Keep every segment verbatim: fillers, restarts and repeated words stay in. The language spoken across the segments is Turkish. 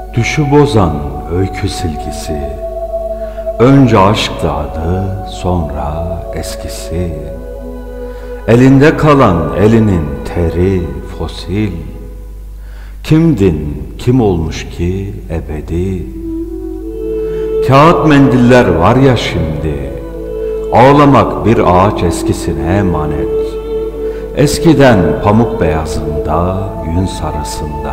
Düşü bozan öykü silgisi, önce aşktı adı, sonra eskisi. Elinde kalan elinin teri fosil. Kimdin, kim olmuş ki ebedi? Kağıt mendiller var ya şimdi, ağlamak bir ağaç eskisine emanet. Eskiden pamuk beyazında, yün sarısında.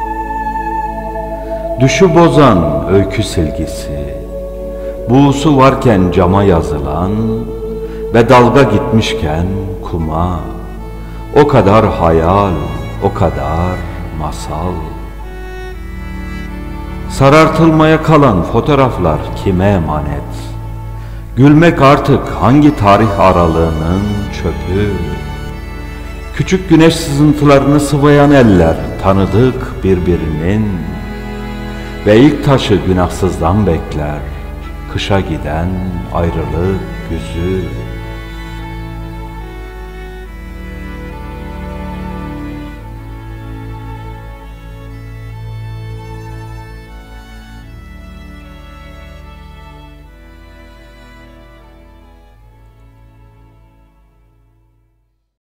Düşü bozan öykü silgisi, buğusu varken cama yazılan ve dalga gitmişken kuma, o kadar hayal, o kadar masal. Sarartılmaya kalan fotoğraflar kime emanet? Gülmek artık hangi tarih aralığının çöpü? Küçük güneş sızıntılarını sıvayan eller tanıdık birbirinin ve ilk taşı günahsızdan bekler, kışa giden ayrılık güzü.